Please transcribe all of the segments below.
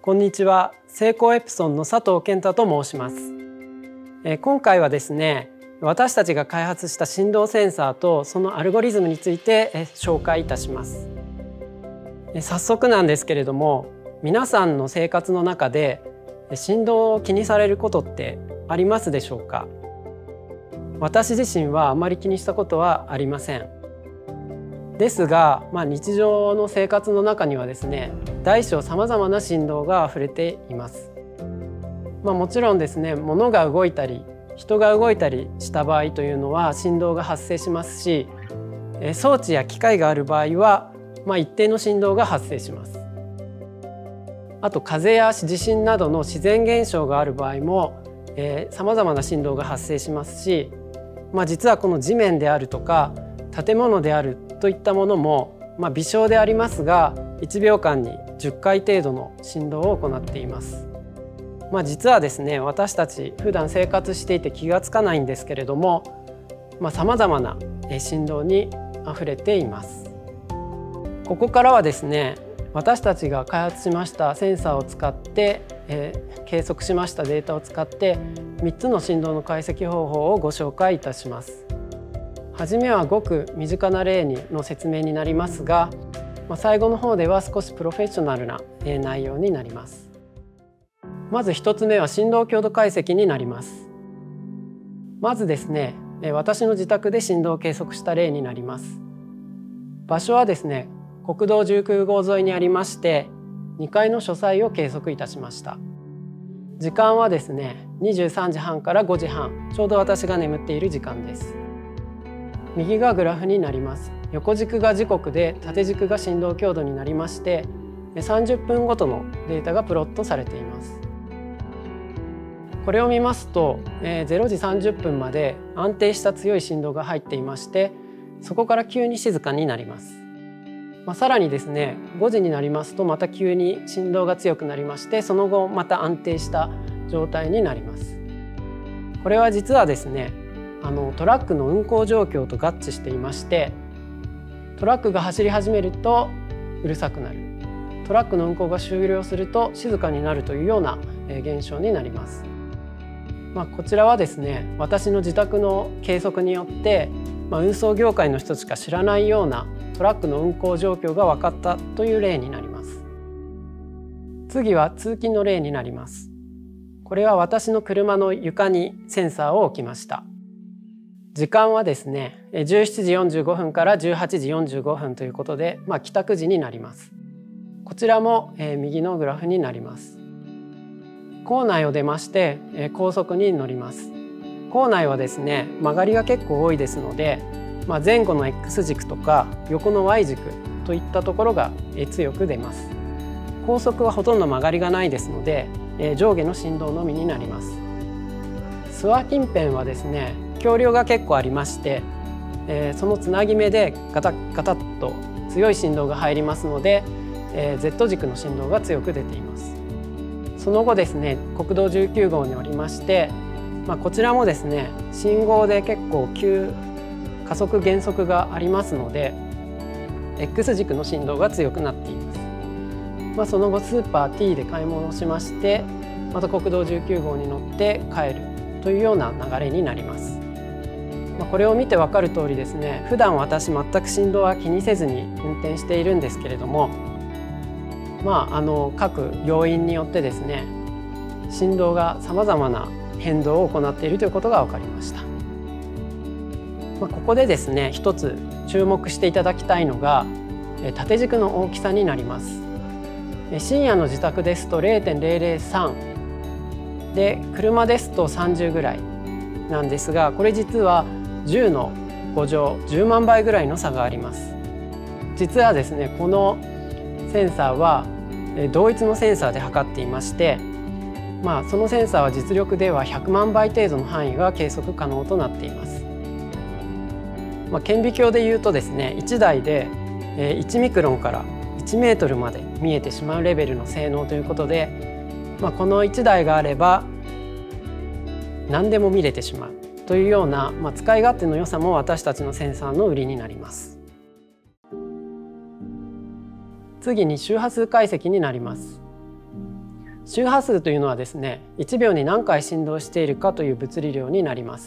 こんにちは、セイコーエプソンの佐藤健太と申します。今回はですね、私たちが開発した振動センサーとそのアルゴリズムについて紹介いたします。早速なんですけれども、皆さんの生活の中で振動を気にされることってありますでしょうか？私自身はあまり気にしたことはありません。ですが、日常の生活の中にはですね、大小さまざまな振動があふれています。もちろんですね、物が動いたり人が動いたりした場合というのは振動が発生しますし、装置や機械がある場合は、一定の振動が発生します。あと風や地震などの自然現象がある場合もさまざまな振動が発生しますし、実はこの地面であるとか建物であるといったものも、微小でありますが1秒間に10回程度の振動を行っています。実はですね、私たち普段生活していて気がつかないんですけれども、さまざまな振動にあふれています。ここからはですね、私たちが開発しましたセンサーを使って、計測しましたデータを使って3つの振動の解析方法をご紹介いたします。はじめはごく身近な例の説明になりますが、最後の方では少しプロフェッショナルな内容になります。まず1つ目は振動強度解析になります。まずですね、私の自宅で振動を計測した例になります。場所はですね、国道19号沿いにありまして、2階の書斎を計測いたしました。時間はですね、23時半から5時半、ちょうど私が眠っている時間です。右がグラフになります。横軸が時刻で縦軸が振動強度になりまして、30分ごとのデータがプロットされています。これを見ますと、0時30分まで安定した強い振動が入っていまして、そこから急に静かになります。さらにですね、5時になりますとまた急に振動が強くなりまして、その後また安定した状態になります。これは実はですね、トラックの運行状況と合致していまして、トラックが走り始めるとうるさくなる、トラックの運行が終了すると静かになるというような現象になります。こちらはですね、私の自宅の計測によって、運送業界の人しか知らないようなトラックの運行状況が分かったという例になります。次は通勤の例になります。これは私の車の床にセンサーを置きました。時間はですね、17時45分から18時45分ということで、帰宅時になります。こちらも右のグラフになります。構内を出まして高速に乗ります。構内はですね、曲がりが結構多いですので、前後の X 軸とか横の Y 軸といったところが強く出ます。高速はほとんど曲がりがないですので、上下の振動のみになります。諏訪近辺はですね、橋梁が結構ありまして、そのつなぎ目でガタッガタッと強い振動が入りますので、Z 軸の振動が強く出ています。その後ですね、国道19号におりまして、こちらもですね、信号で結構急加速減速がありますので X 軸の振動が強くなっています。その後スーパー T で買い物をしまして、また国道19号に乗って帰るというような流れになります。これを見て分かる通りですね、普段私全く振動は気にせずに運転しているんですけれども、各要因によってですね、振動がさまざまな変動を行っているということが分かりました。ここでですね、一つ注目していただきたいのが縦軸の大きさになります。深夜の自宅ですと 0.003 で、車ですと30ぐらいなんですが、これ実は10の5乗10万倍ぐらいの差があります。実はですね、このセンサーは同一のセンサーで測っていまして、そのセンサーは実力では100万倍程度の範囲が計測可能となっています。顕微鏡でいうとですね、1台で1ミクロンから1メートルまで見えてしまうレベルの性能ということで、この1台があれば何でも見れてしまうというような、使い勝手の良さも私たちのセンサーの売りになります。次に周波数解析になります。 周波数というのはですね、1秒に何回振動しているかという物理量になります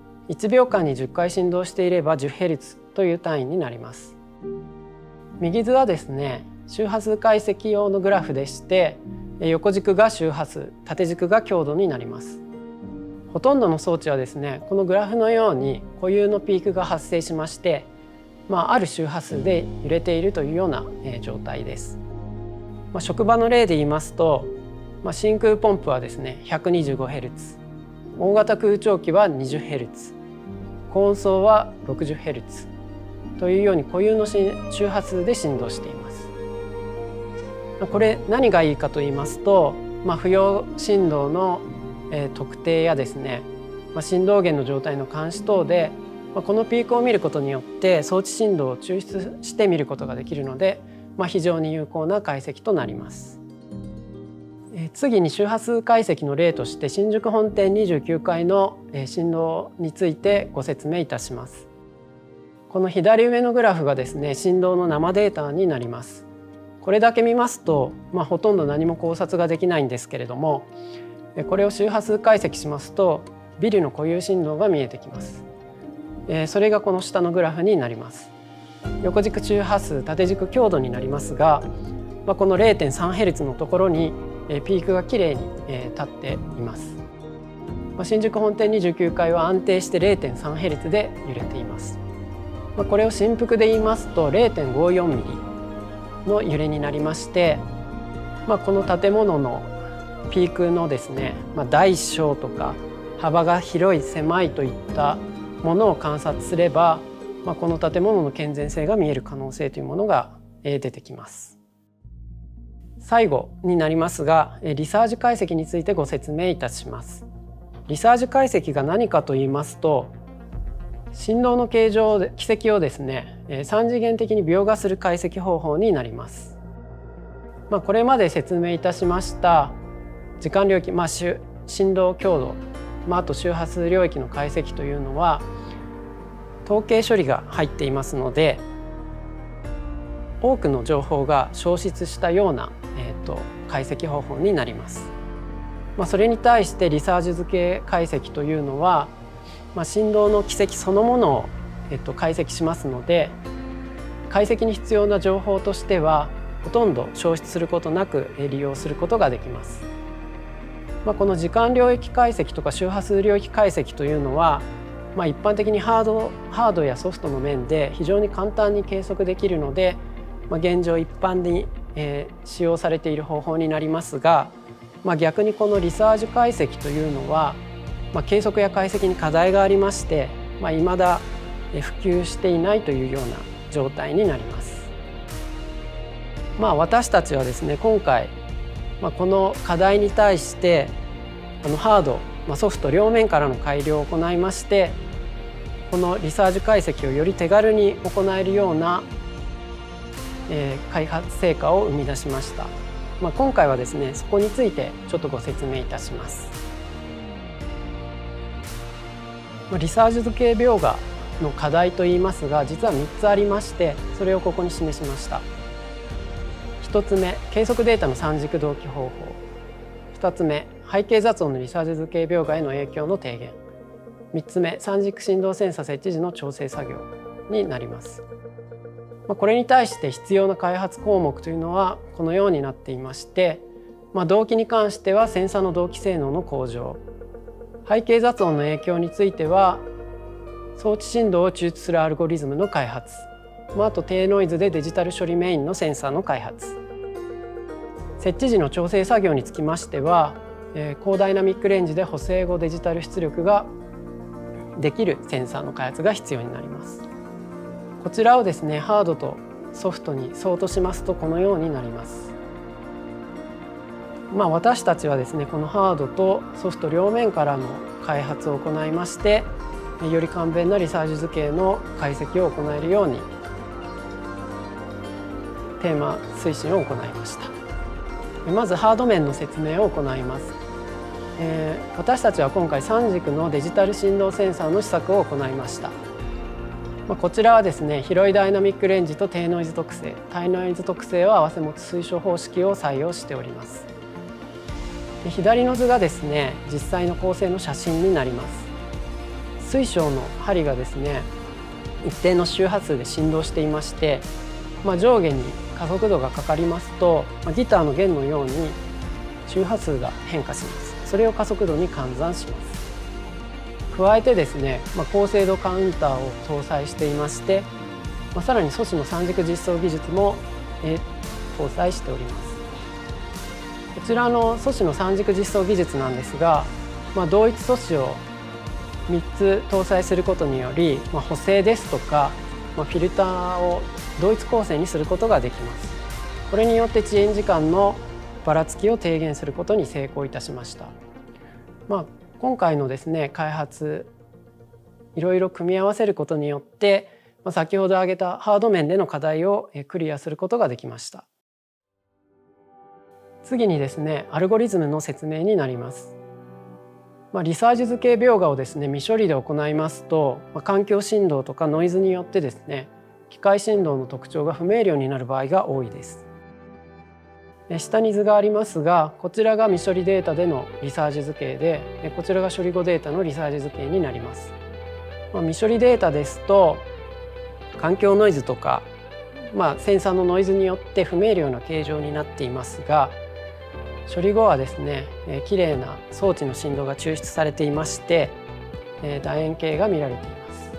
。1秒間に10回振動していれば 10Hz という単位になります。右図はですね、周波数解析用のグラフでして、横軸が周波数、縦軸が強度になります。ほとんどの装置はですね、このグラフのように固有のピークが発生しまして、ある周波数で揺れているというような状態です。職場の例で言いますと、真空ポンプはですね 125Hz、 大型空調機は 20Hz、 高音層は 60Hz というように固有の周波数で振動しています。これ何がいいかと言いますと、不要振動の特定やですね、振動源の状態の監視等で、このピークを見ることによって装置振動を抽出して見ることができるので、非常に有効な解析となります。次に周波数解析の例として新宿本店29階の振動についてご説明いたします。この左上のグラフがですね、振動の生データになります。これだけ見ますと、ほとんど何も考察ができないんですけれども、これを周波数解析しますとビルの固有振動が見えてきます。それがこの下のグラフになります。横軸周波数、縦軸強度になりますが、この 0.3Hz のところにピークがきれいに立っています。新宿本店29階は安定して 0.3Hz で揺れています。これを振幅で言いますと 0.54 ミリの揺れになりまして、この建物のピークのですね、大小とか幅が広い狭いといったものを観察すれば、この建物の健全性が見える可能性というものが出てきます。最後になりますが、リサージ解析についてご説明いたします。リサージ解析が何かと言いますと、振動の軌跡をですね、3次元的に描画する解析方法になります。これまで説明いたしました時間領域、振動強度、あと周波数領域の解析というのは統計処理が入っていますので、多くの情報が消失したような、解析方法になります。それに対してリサージ付け解析というのは、振動の軌跡そのものを、解析しますので、解析に必要な情報としてはほとんど消失することなく利用することができます。この時間領域解析とか周波数領域解析というのは、一般的にハードやソフトの面で非常に簡単に計測できるので、現状一般に使用されている方法になりますが、逆にこのリサージ解析というのは、計測や解析に課題がありまして、未だ普及していないというような状態になります。私たちはですね、今回この課題に対してハード、ソフト両面からの改良を行いまして、このリサージ解析をより手軽に行えるような開発成果を生み出しました。今回はですね、そこについてちょっとご説明いたします。リサージ付け描画の課題といいますが、実は3つありまして、それをここに示しました。1つ目、計測データの三軸同期方法。2つ目、背景雑音のリサージ付け描画への影響の低減。3つ目、三軸振動センサ設置時の調整作業になります。これに対して必要な開発項目というのはこのようになっていまして、同期に関してはセンサの同期性能の向上、背景雑音の影響については装置振動を抽出するアルゴリズムの開発、あと低ノイズでデジタル処理メインのセンサーの開発、設置時の調整作業につきましては高ダイナミックレンジで補正後デジタル出力ができるセンサーの開発が必要になります。こちらをですね、ハードとソフトに相当しますとこのようになります。私たちはですね、このハードとソフト両面からの開発を行いまして、より簡便なリサージ図形の解析を行えるようにテーマ推進を行いました。まずハード面の説明を行います。私たちは今回3軸のデジタル振動センサーの試作を行いました。こちらはですね、広いダイナミックレンジと低ノイズ特性、タイノイズ特性を併せ持つ推奨方式を採用しております。 で左の図がですね実際の構成の写真になります。水晶の針がですね一定の周波数で振動していまして、上下に加速度がかかりますと、ギターの弦のように周波数が変化します。それを加速度に換算します。加えてですね、高精度カウンターを搭載していまして、さらに素子の三軸実装技術も搭載しております。こちらの素子の三軸実装技術なんですが、同一素子を3つ搭載することにより、補正ですとか、フィルターを同一構成にすることができます。これによって遅延時間のばらつきを低減することに成功いたしました。今回のですね開発、いろいろ組み合わせることによって、先ほど挙げたハード面での課題をクリアすることができました。次にですねアルゴリズムの説明になります。リサージ図形描画をですね未処理で行いますと、環境振動とかノイズによってですね機械振動の特徴が不明瞭になる場合が多いです。下に図がありますが、こちらが未処理データでのリサージ図形で、こちらが処理後データのリサージ図形になります。未処理データですと環境ノイズとか、センサーのノイズによって不明瞭な形状になっていますが、処理後はですねきれいな装置の振動が抽出されていまして、楕円形が見られてい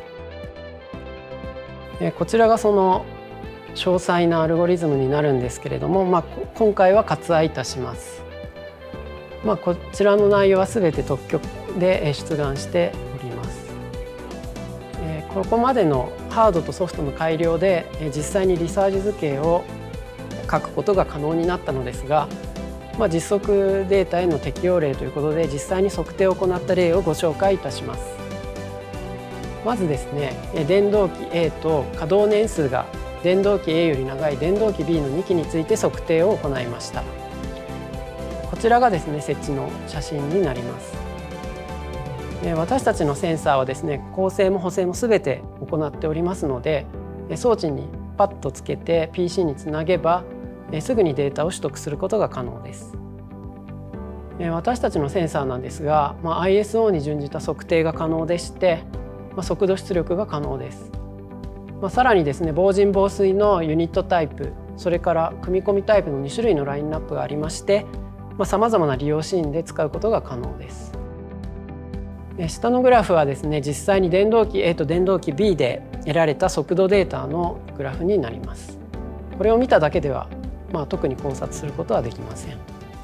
ます。こちらがその詳細なアルゴリズムになるんですけれども、今回は割愛いたします。こちらの内容はすべて特許で出願しております。ここまでのハードとソフトの改良で実際にリサージ図形を書くことが可能になったのですが、実測データへの適用例ということで実際に測定を行った例をご紹介いたします。まずですね電動機 A と稼働年数が電動機 A より長い電動機 B の2機について測定を行いました。こちらがですね設置の写真になります。私たちのセンサーはですね構成も補正も全て行っておりますので、装置にパッとつけて PC につなげばすぐにデータを取得することが可能です。私たちのセンサーなんですが、ISO に準じた測定が可能でして、速度出力が可能です。さらにですね防塵防水のユニットタイプ、それから組み込みタイプの2種類のラインナップがありまして、さまざまな利用シーンで使うことが可能です。下のグラフはですね実際に電動機 A と電動機 B で得られた速度データのグラフになります。これを見ただけでは、特に考察することはできません。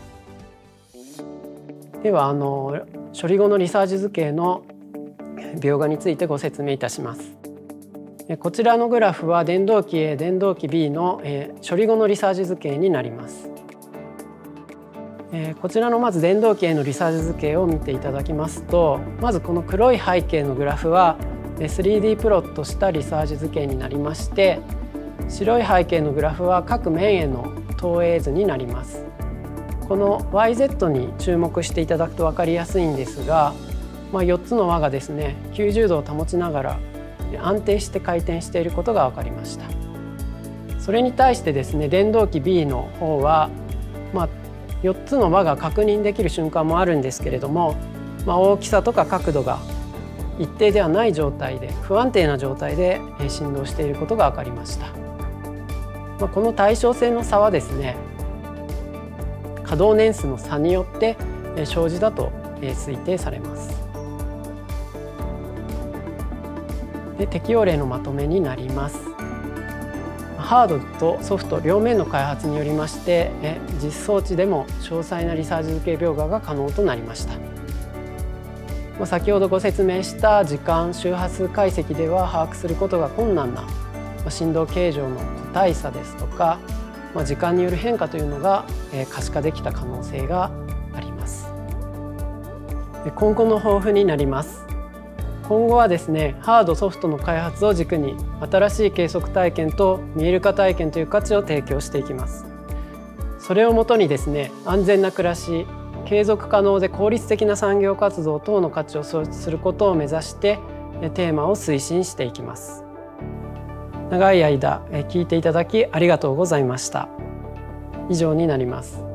では処理後のリサージ図形の描画についてご説明いたします。こちらのグラフは電動機 A、電動機 B の処理後のリサージ図形になります。こちらのまず電動機 A のリサージ図形を見ていただきますと、まずこの黒い背景のグラフは 3D プロットしたリサージ図形になりまして、白い背景のグラフは各面への投影図になります。この YZ に注目していただくと分かりやすいんですが、4つの輪がですね90度を保ちながら安定して回転していることが分かりました。それに対してですね電動機 B の方は、4つの輪が確認できる瞬間もあるんですけれども、大きさとか角度が一定ではない状態で不安定な状態で振動していることが分かりました。この対称性の差はですね稼働年数の差によって生じたと推定されます。で適用例のまとめになります。ハードとソフト両面の開発によりまして実装置でも詳細なリサージ図形描画が可能となりました。先ほどご説明した時間周波数解析では把握することが困難な振動形状の個体差ですとか、時間による変化というのが可視化できた可能性があります。今後の抱負になります。今後はですねハードソフトの開発を軸に新しい計測体験と見える化体験という価値を提供していきます。それをもとにですね安全な暮らし、継続可能で効率的な産業活動等の価値を創出することを目指してテーマを推進していきます。長い間聞いていただきありがとうございました。以上になります。